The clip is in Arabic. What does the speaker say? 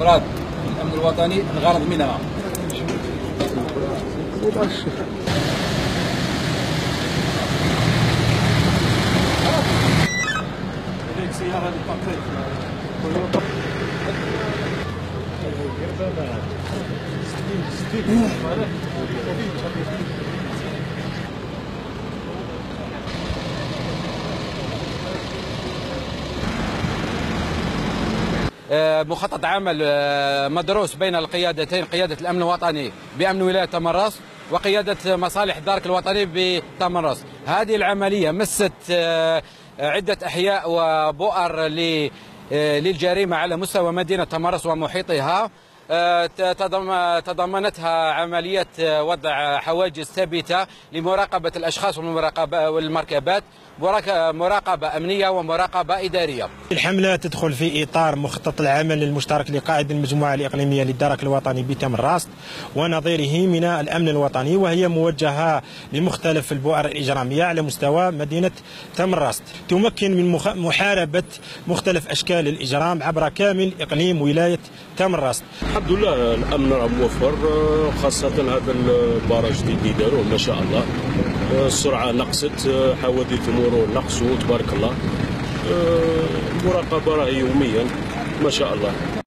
أفراد الأمن الوطني الغرض منها مخطط عمل مدروس بين القيادتين، قيادة الأمن الوطني بأمن ولاية تمرس وقيادة مصالح الدرك الوطني بتمرس. هذه العملية مست عدة أحياء وبؤر للجريمة على مستوى مدينة تمرس ومحيطها، تضمنتها عملية وضع حواجز ثابتة لمراقبة الأشخاص والمركبات، مراقبة أمنية ومراقبة إدارية. الحملة تدخل في إطار مخطط العمل المشترك لقائد المجموعة الإقليمية للدرك الوطني بتمرست ونظيره من الأمن الوطني، وهي موجهة لمختلف البؤر الإجرامية على مستوى مدينة تمرست، تمكن من محاربة مختلف أشكال الإجرام عبر كامل إقليم ولاية تمرست. الحمد لله الامن راه موفر، خاصه هذا البراج اللي داروه ما شاء الله. السرعه نقصت، حوادث المرور نقصوا تبارك الله. المراقبه راهي يوميا ما شاء الله.